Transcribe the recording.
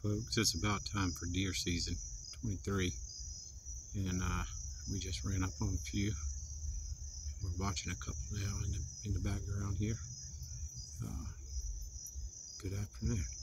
folks. It's about time for deer season 23, and we just ran up on a few. We're watching a couple now in the background here. Good afternoon.